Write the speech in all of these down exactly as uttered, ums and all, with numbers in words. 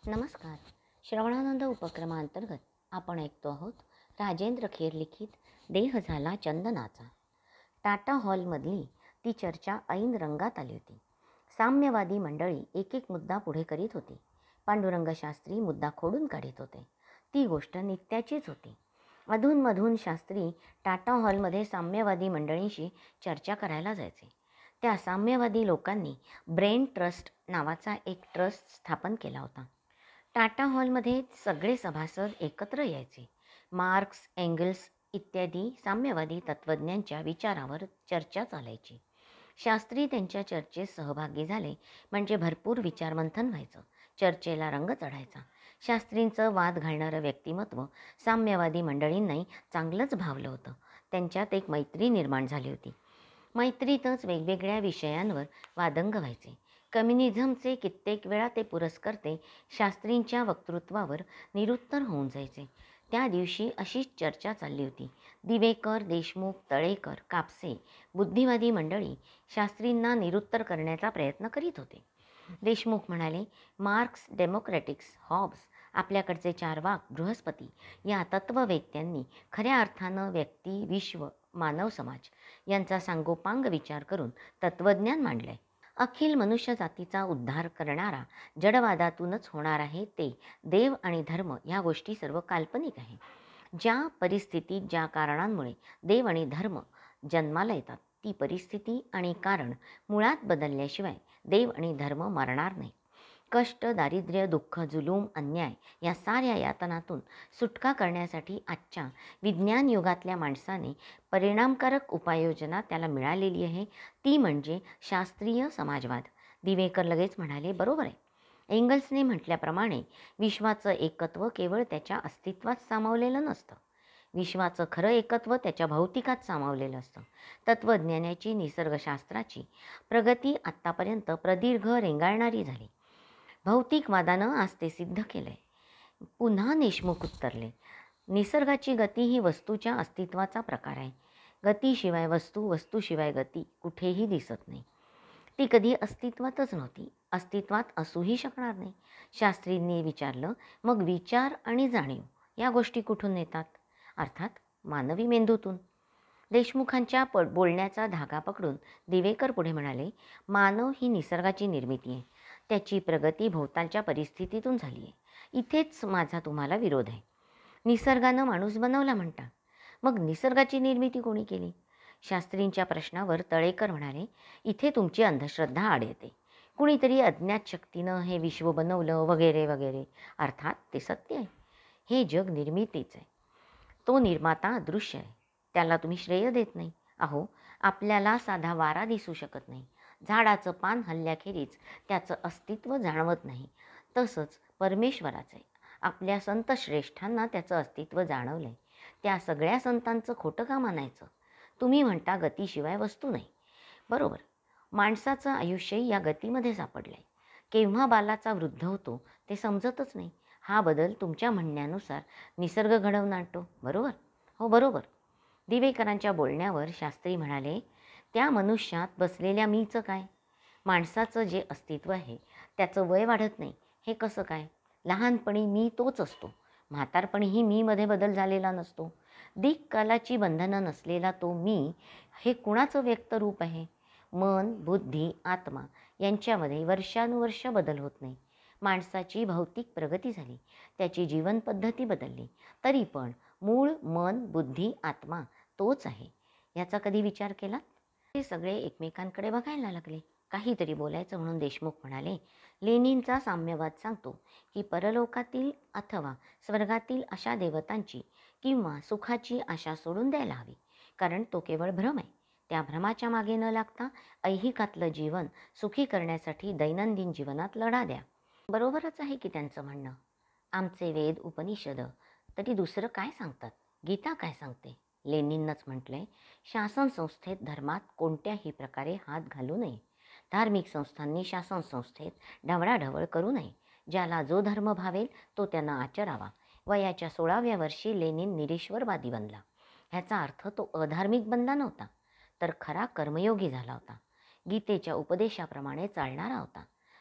नमस्कार. श्रवणानंद उपक्रमांतर्गत आपण ऐकतो आहोत राजेंद्र खेर लिखित देह झाला चंदनाचा. टाटा हॉलमधली ती चर्चा ऐन रंगात आली होती. साम्यवादी मंडळी एक एक मुद्दा पुढे करीत होती. पांडुरंग शास्त्री मुद्दा खोडून काढीत होते. ती गोष्ट नित्याचीच होती. अधूनमधून शास्त्री टाटा हॉलमध्ये साम्यवादी मंडळींशी चर्चा करायला जायचे. त्या साम्यवादी लोकांनी ब्रेन ट्रस्ट नावाचा एक ट्रस्ट स्थापन केला होता. टाटा हॉलमध्ये सगळे सभासद एकत्र यायचे. मार्क्स, एंगल्स इत्यादी साम्यवादी तत्त्वज्ञांच्या विचारावर चर्चा चालायची. शास्त्री त्यांच्या चर्चेत सहभागी झाले म्हणजे भरपूर विचारमंथन व्हायचं. चर्चेला रंग चढायचा. शास्त्रींचं वाद घालणारं व्यक्तिमत्व साम्यवादी मंडळींनाही चांगलंच भावलं होतं. त्यांच्यात एक मैत्री निर्माण झाली होती. मैत्रीतच वेगवेगळ्या विषयांवर वादंग व्हायचे. कम्युनिझमचे कित्येक वेळा ते पुरस्कर्ते शास्त्रींच्या वक्तृत्वावर निरुत्तर होऊन जायचे. त्या दिवशी अशीच चर्चा चालली होती. दिवेकर, देशमुख, तळेकर, कापसे बुद्धिवादी मंडळी शास्त्रींना निरुत्तर करण्याचा प्रयत्न करीत होते. देशमुख म्हणाले, मार्क्स, डेमोक्रॅटिक्स, हॉब्स, आपल्याकडचे चार्वाक, बृहस्पती या तत्त्ववेत्यांनी खऱ्या अर्थानं व्यक्ती, विश्व, मानव समाज यांचा सांगोपांग विचार करून तत्त्वज्ञान मांडलंय. अखिल मनुष्य जातीचा उद्धार करणारा जडवादातूनच होणार आहे ते देव आणि धर्म ह्या गोष्टी सर्व काल्पनिक आहे. ज्या परिस्थितीत ज्या कारणांमुळे देव आणि धर्म जन्माला येतात ती परिस्थिती आणि कारण मुळात बदलल्याशिवाय देव आणि धर्म मरणार नाही. कष्ट, दारिद्र्य, दुःख, जुलूम, अन्याय या साऱ्या यातनातून सुटका करण्यासाठी आजच्या विज्ञान युगातल्या माणसाने परिणामकारक उपाययोजना त्याला मिळालेली आहे. ती म्हणजे शास्त्रीय समाजवाद. दिवेकर लगेच म्हणाले, बरोबर आहे. एंगल्सने म्हटल्याप्रमाणे विश्वाचं एकत्व केवळ त्याच्या अस्तित्वात सामावलेलं नसतं. विश्वाचं खरं एकत्व त्याच्या भौतिकात सामावलेलं असतं. तत्त्वज्ञानाची, निसर्गशास्त्राची प्रगती आत्तापर्यंत प्रदीर्घ रेंगाळणारी झाली. भौतिकवादानं आज ते सिद्ध केलं आहे. पुन्हा देशमुख उत्तरले, निसर्गाची गती ही वस्तूच्या अस्तित्वाचा प्रकार आहे. गतीशिवाय वस्तू, वस्तूशिवाय गती कुठेही दिसत नाही. ती कधी अस्तित्वातच नव्हती, अस्तित्वात असूही शकणार नाही. शास्त्रींनी विचारलं, मग विचार आणि जाणीव या गोष्टी कुठून येतात? अर्थात मानवी मेंदूतून. देशमुखांच्या प बोलण्याचा धागा पकडून दिवेकर पुढे म्हणाले, मानव ही निसर्गाची निर्मिती आहे. त्याची प्रगती भोवतालच्या परिस्थितीतून झाली आहे. इथेच माझा तुम्हाला विरोध आहे. निसर्गानं माणूस बनवला म्हणता, मग निसर्गाची निर्मिती कोणी केली? शास्त्रींच्या प्रश्नावर तळेकर म्हणाले, इथे तुमची अंधश्रद्धा आड येते. कुणीतरी अज्ञात शक्तीनं हे विश्व बनवलं वगैरे वगैरे. अर्थात ते सत्य आहे. हे जग निर्मितीच आहे. तो निर्माता अदृश्य आहे. त्याला तुम्ही श्रेय देत नाही. अहो, आपल्याला साधा वारा दिसू शकत नाही. झाडाचं पान हल्ल्याखेरीज त्याचं अस्तित्व जाणवत नाही. तसंच परमेश्वराचं आहे. आपल्या संत श्रेष्ठांना त्याचं अस्तित्व जाणवलं आहे. त्या सगळ्या संतांचं खोटं का मानायचं? तुम्ही म्हणता गतीशिवाय वस्तू नाही. बरोबर. माणसाचं आयुष्य या गतीमध्ये सापडलं आहे. केव्हा बालाचा वृद्ध होतो ते समजतच नाही. हा बदल तुमच्या म्हणण्यानुसार निसर्ग घडवून आणतो. बरोबर? हो, बरोबर. दिवेकरांच्या बोलण्यावर शास्त्री म्हणाले, त्या मनुष्यात बसलेल्या मीचं काय? माणसाचं जे अस्तित्व आहे त्याचं वय वाढत नाही. हे कसं काय? लहानपणी मी तोच असतो. म्हातारपणीही मीमध्ये बदल झालेला नसतो. दिक्कालाची बंधनं नसलेला तो मी हे कुणाचं व्यक्त रूप आहे? मन, बुद्धी, आत्मा यांच्यामध्ये वर्षानुवर्ष बदल होत नाही. माणसाची भौतिक प्रगती झाली, त्याची जीवनपद्धती बदलली, तरी पण मूळ मन, बुद्धी, आत्मा तोच आहे. याचा कधी विचार केला? हे सगळे एकमेकांकडे बघायला लागले. काहीतरी बोलायचं म्हणून देशमुख म्हणाले, लेनिनचा साम्यवाद सांगतो की परलोकातील अथवा स्वर्गातील अशा देवतांची किंवा सुखाची आशा सोडून द्यायला हवी, कारण तो केवळ भ्रम आहे. त्या भ्रमाच्या मागे न लागता ऐहिकातलं जीवन सुखी करण्यासाठी दैनंदिन जीवनात लढा द्या. बरोबरच आहे की त्यांचं म्हणणं. आमचे वेद, उपनिषद तरी दुसरं काय सांगतात? गीता काय सांगते? लेनिननंच म्हटलंय, शासन संस्थेत धर्मात कोणत्याही प्रकारे हात घालू नये. धार्मिक संस्थांनी शासन संस्थेत ढवळाढवळ करू नये. ज्याला जो धर्म भावेल तो त्यांना आचरावा. वयाच्या सोळाव्या वर्षी लेनिन निरीश्वरवादी बनला. ह्याचा अर्थ तो अधार्मिक बनला नव्हता, तर खरा कर्मयोगी झाला होता. गीतेच्या उपदेशाप्रमाणे चालणारा होता.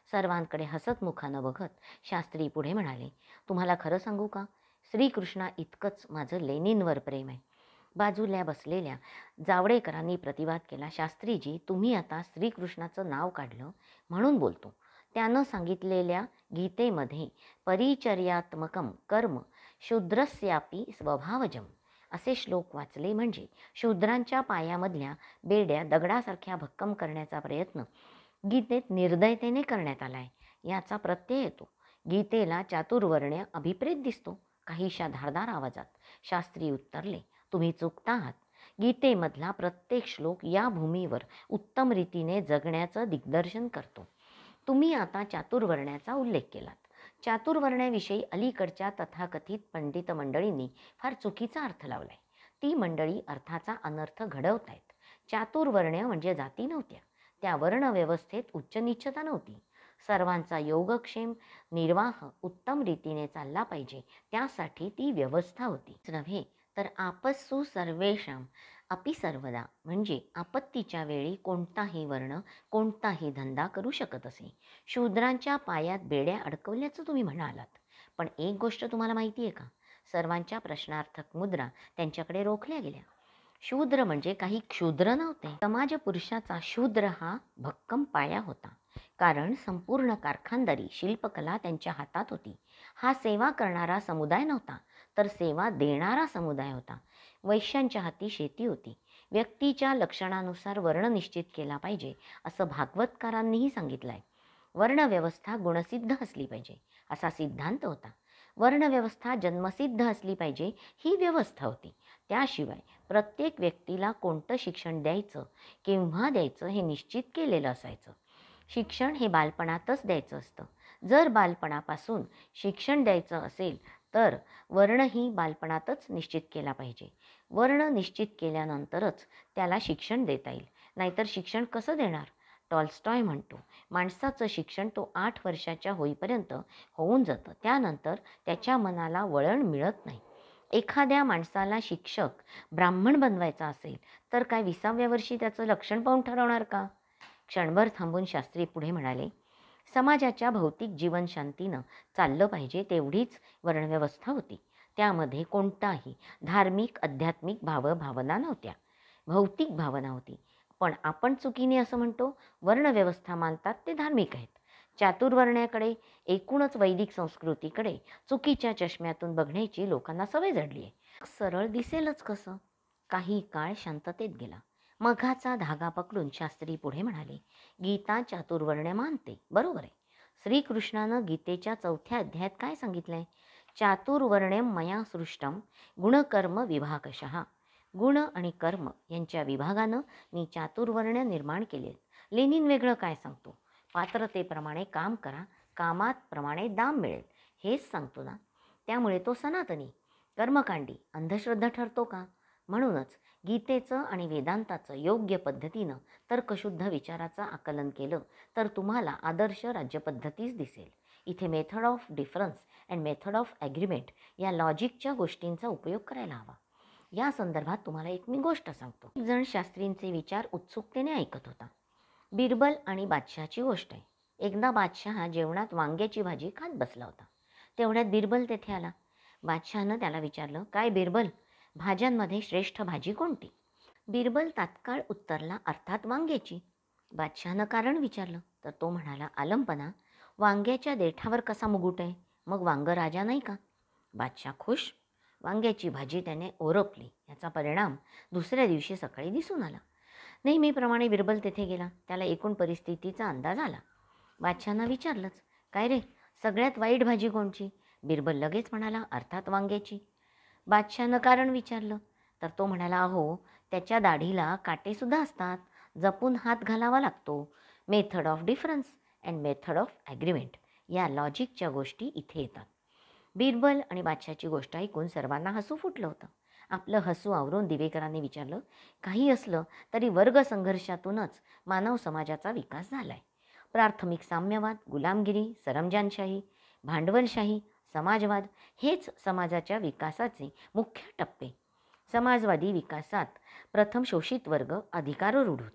सर्वांकडे हसत मुखानं बघत शास्त्री पुढे म्हणाले, तुम्हाला खरं सांगू का, श्रीकृष्णा इतकंच माझं लेनिनवर प्रेम आहे. बाजूला बसलेल्या जावडेकरांनी प्रतिवाद केला, शास्त्रीजी तुम्ही आता श्रीकृष्णाचं नाव काढलं म्हणून बोलतो. त्यानं सांगितलेल्या गीतेमध्ये परिचर्यात्मकम कर्म शूद्रस्यापी स्वभावजम असे श्लोक वाचले म्हणजे शूद्रांच्या पायामधल्या बेड्या दगडासारख्या भक्कम करण्याचा प्रयत्न गीतेत निर्दयतेने करण्यात आला आहे याचा प्रत्यय येतो. गीतेला चातुर्वर्ण्य अभिप्रेत दिसतो. काहीशा धारदार आवाजात शास्त्री उत्तरले, तुम्ही चुकता आहात. गीतेमधला प्रत्येक श्लोक या भूमीवर उत्तम रीतीने जगण्याचं दिग्दर्शन करतो. तुम्ही आता चातुर्वर्ण्याचा उल्लेख केलात. चातुर्वर्ण्याविषयी अलीकडच्या तथाकथित पंडित मंडळींनी फार चुकीचा अर्थ लावलाय. ती मंडळी अर्थाचा अनर्थ घडवत आहेत. चातुर्वर्ण्य म्हणजे जाती नव्हत्या, त्या वर्णव्यवस्थेत उच्चनीचता नव्हती. सर्वांचा योगक्षेम निर्वाह उत्तम रीतीने चालला पाहिजे त्यासाठी ती व्यवस्था होती. नव्हे तर आपस्सु सर्वेषां अपि सर्वदा म्हणजे आपत्तीच्या वेळी कोणताही वर्ण कोणताही धंदा करू शकत असे. शूद्रांच्या पायात बेड्या अडकवल्याचं तुम्ही म्हणालात, पण एक गोष्ट तुम्हाला माहिती आहे का, सर्वांच्या प्रश्नार्थक मुद्रा त्यांच्याकडे रोखल्या गेल्या. शूद्र म्हणजे काही क्षुद्र नव्हते. समाज पुरुषाचा शूद्र हा भक्कम पाया होता, कारण संपूर्ण कारखानदारी शिल्पकला त्यांच्या हातात होती. हा सेवा करणारा समुदाय नव्हता, तर सेवा देणारा समुदाय होता. वैश्यांच्या हाती शेती होती. व्यक्तीच्या लक्षणानुसार वर्ण निश्चित केला पाहिजे असं भागवतकारांनीही सांगितलं आहे. वर्णव्यवस्था गुणसिद्ध असली पाहिजे असा सिद्धांत होता. वर्णव्यवस्था जन्मसिद्ध असली पाहिजे ही व्यवस्था होती. त्याशिवाय प्रत्येक व्यक्तीला कोणतं शिक्षण द्यायचं केव्हा द्यायचं हे निश्चित केलेलं असायचं. शिक्षण हे बालपणातच द्यायचं असतं. जर बालपणापासून शिक्षण द्यायचं असेल तर वर्णही बालपणातच निश्चित केला पाहिजे. वर्ण निश्चित केल्यानंतरच त्याला शिक्षण देता येईल, नाहीतर शिक्षण कसं देणार. टॉल्स्टॉय म्हणतो, माणसाचं शिक्षण तो आठ वर्षाच्या होईपर्यंत होऊन जातं, त्यानंतर त्याच्या मनाला वळण मिळत नाही. एखाद्या माणसाला शिक्षक ब्राह्मण बनवायचा असेल तर काय विसाव्या वर्षी त्याचं लक्षण पाहून ठरवणार का. क्षणभर थांबून शास्त्री पुढे म्हणाले, समाजाच्या भौतिक जीवनशांतीनं चाललं पाहिजे तेवढीच वर्णव्यवस्था होती. त्यामध्ये कोणताही धार्मिक आध्यात्मिक भावभावना नव्हत्या, भौतिक भावना होती. पण आपण चुकीने असं म्हणतो, वर्णव्यवस्था मानतात ते धार्मिक आहेत. चातुर्वर्ण्याकडे एकूणच वैदिक संस्कृतीकडे चुकीच्या चष्म्यातून बघण्याची लोकांना सवय जडली आहे. सरळ दिसेलच कसं. काही काळ शांततेत गेला. मघाचा धागा पकडून शास्त्री पुढे म्हणाले, गीता चातुर्वर्ण्य मानते, बरोबर आहे. श्रीकृष्णानं गीतेच्या चौथ्या अध्यायात काय सांगितलंय, चातुर्वर्ण्यम मया सृष्टम गुणकर्म विभागशः. गुण आणि कर्म यांच्या विभागानं मी चातुर्वर्ण्य निर्माण केले. लेनिन वेगळं काय सांगतो, पात्रतेप्रमाणे काम करा, कामात प्रमाणे दाम मिळेल हेच सांगतो ना. त्यामुळे तो सनातनी कर्मकांडी अंधश्रद्धा ठरतो का. म्हणूनच गीतेचं आणि वेदांताचं योग्य पद्धतीनं तर्कशुद्ध विचाराचं आकलन केलं तर तुम्हाला आदर्श राज्यपद्धतीच दिसेल. इथे method of difference and method of agreement या लॉजिकच्या गोष्टींचा उपयोग करायला हवा. या संदर्भात तुम्हाला एक मी गोष्ट सांगतो. एक जण शास्त्रींचे विचार उत्सुकतेने ऐकत होता. बिरबल आणि बादशहाची गोष्ट आहे. एकदा बादशहा जेवणात वांग्याची भाजी खात बसला होता. तेवढ्यात बिरबल तेथे आला. बादशहानं त्याला विचारलं, काय बिरबल, भाज्यांमध्ये श्रेष्ठ भाजी कोणती. बिरबल तात्काळ उत्तरला, अर्थात वांग्याची. बादशहानं कारण विचारलं तर तो म्हणाला, आलंपना, वांग्याच्या देठावर कसा मुकुट आहे, मग वांग राजा नाही का. बादशाह खुश. वांग्याची भाजी त्याने ओरपली. याचा परिणाम दुसऱ्या दिवशी सकाळी दिसून आला. नेहमीप्रमाणे बिरबल तेथे गेला. त्याला एकूण परिस्थितीचा अंदाज आला. बादशहांना विचारलंच, काय रे, सगळ्यात वाईट भाजी कोणची. बिरबल लगेच म्हणाला, अर्थात वांग्याची. बादशहानं कारण विचारलं तर तो म्हणाला, अहो त्याच्या दाढीला काटेसुद्धा असतात, जपून हात घालावा लागतो. Method of difference and method of agreement या लॉजिकच्या गोष्टी इथे येतात. बिरबल आणि बादशहाची गोष्ट ऐकून सर्वांना हसू फुटलं होतं. आपलं हसू आवरून दिवेकरांनी विचारलं, काही असलं तरी वर्ग संघर्षातूनच मानव समाजाचा विकास झाला आहे. प्राथमिक साम्यवाद, गुलामगिरी, सरंजानशाही, भांडवलशाही, समाजवाद हेच समाजाच्या विकासाचे मुख्य टप्पे. समाजवादी विकासात प्रथम शोषित वर्ग अधिकारारूढ होतो,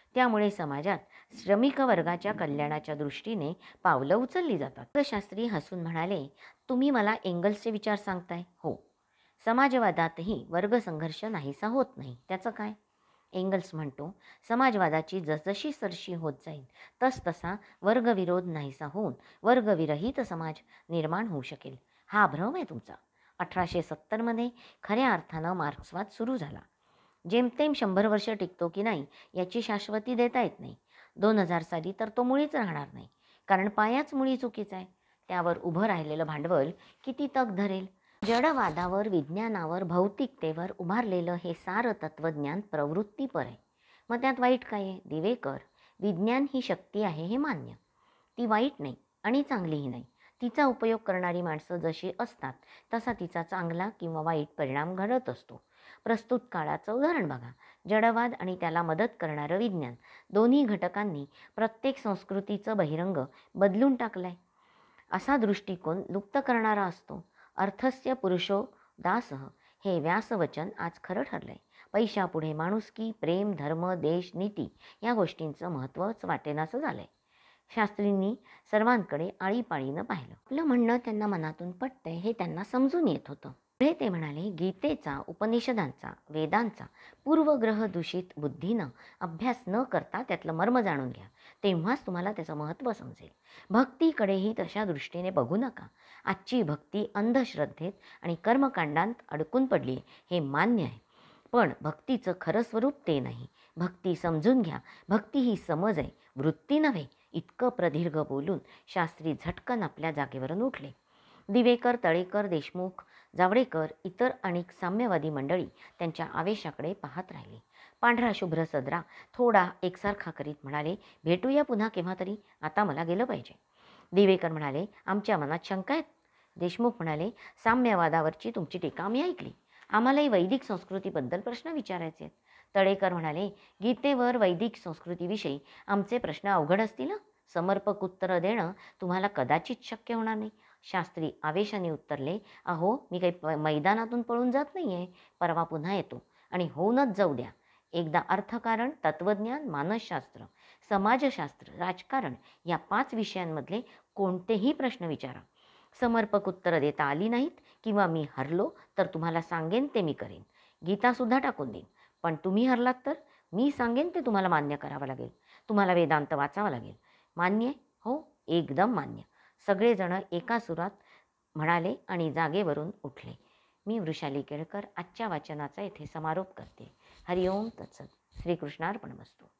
त्यामुळे समाजात श्रमिक वर्गाच्या कल्याणाच्या दृष्टीने पावलं उचलली जातात. शास्त्री हसून म्हणाले, तुम्ही मला एंगल्सचे विचार सांगताय? हो. समाजवादातही वर्गसंघर्ष नाहीसा होत नाही, त्याचं काय? एंगल्स म्हणतो, समाजवादाची जसजशी सरशी होत जाईल तसतसा वर्गविरोध नाहीसा होऊन वर्गविरहित समाज निर्माण होऊ शकेल. हा भ्रम आहे तुमचा. अठराशे सत्तरमध्ये खऱ्या अर्थानं मार्क्सवाद सुरू झाला. जेमतेम शंभर वर्ष टिकतो की नाही याची शाश्वती देता येत नाही. दोन हजार साली तर तो मुळीच राहणार नाही, कारण पायाच मुळी चुकीचा आहे. त्यावर उभं राहिलेलं भांडवल किती तग धरेल? जडवादावर, विज्ञानावर, भौतिकतेवर उभारलेलं हे सारं तत्त्वज्ञान प्रवृत्तीपर आहे. मग त्यात वाईट काय आहे? दिवेकर, विज्ञान ही शक्ती आहे हे मान्य. ती वाईट नाही आणि चांगलीही नाही. तिचा उपयोग करणारी माणसं जशी असतात तसा तिचा चांगला किंवा वाईट परिणाम घडत असतो. प्रस्तुत काळाचं उदाहरण बघा. जडवाद आणि त्याला मदत करणारं विज्ञान, दोन्ही घटकांनी प्रत्येक संस्कृतीचं बहिरंग बदलून टाकलाय. असा दृष्टिकोन लुप्त करणारा असतो. अर्थस्य पुरुषो दासः हे व्यासवचन आज खरं ठरलंय. पैशापुढे माणुसकी, प्रेम, धर्म, देश, नीती या गोष्टींचं महत्त्वच वाटेनासं झालंय. शास्त्रींनी सर्वांकडे आळीपाळीनं पाहिलं. आपलं म्हणणं त्यांना मनातून पटतंय हे त्यांना समजून येत होतं. पुढे ते म्हणाले, गीतेचा, उपनिषदांचा, वेदांचा पूर्वग्रह दूषित बुद्धीनं अभ्यास न करता त्यातलं मर्म जाणून घ्या, तेव्हाच तुम्हाला त्याचं महत्त्व समजेल. भक्तीकडेही तशा दृष्टीने बघू नका. आजची भक्ती अंधश्रद्धेत आणि कर्मकांडांत अडकून पडली हे मान्य आहे, पण भक्तीचं खरं स्वरूप ते नाही. भक्ती समजून घ्या. भक्ती ही समज आहे, वृत्ती नव्हे. इतकं प्रदीर्घ बोलून शास्त्री झटकन आपल्या जागेवरून उठले. दिवेकर, तळेकर, देशमुख, जावडेकर, इतर अनेक साम्यवादी मंडळी त्यांच्या आवेशाकडे पाहत राहिले. पांढरा शुभ्र सदरा थोडा एकसारखा करीत म्हणाले, भेटूया पुन्हा केव्हा तरी, आता मला गेलं पाहिजे. दिवेकर म्हणाले, आमच्या मनात शंका आहेत. देशमुख म्हणाले, साम्यवादावरची तुमची टीका आम्ही ऐकली. आम्हालाही वैदिक संस्कृतीबद्दल प्रश्न विचारायचे आहेत. तळेकर म्हणाले, गीतेवर वैदिक संस्कृतीविषयी आमचे प्रश्न अवघड असतील. समर्पक उत्तरं देणं तुम्हाला कदाचित शक्य होणार नाही. शास्त्री आवेशाने उत्तरले, अहो मी काही मैदानातून पळून जात नाही आहे. परवा पुन्हा येतो आणि होऊनच जाऊ द्या. एकदा अर्थकारण, तत्त्वज्ञान, मानसशास्त्र, समाजशास्त्र, राजकारण या पाच विषयांमधले कोणतेही प्रश्न विचारा. समर्पक उत्तरं देता आली नाहीत किंवा मी हरलो तर तुम्हाला सांगेन ते मी करेन. गीतासुद्धा टाकून देईन. पण तुम्ही हरलात तर मी सांगेन ते तुम्हाला मान्य करावं लागेल. तुम्हाला वेदांत वाचावा लागेल. मान्य? हो, एकदम मान्य. सगळेजण एका सुरात म्हणाले आणि जागेवरून उठले. मी वृषाली केळकर आजच्या वाचनाचा येथे समारोप करते. हरिओम तत्सत. श्रीकृष्णार्पणमस्तु.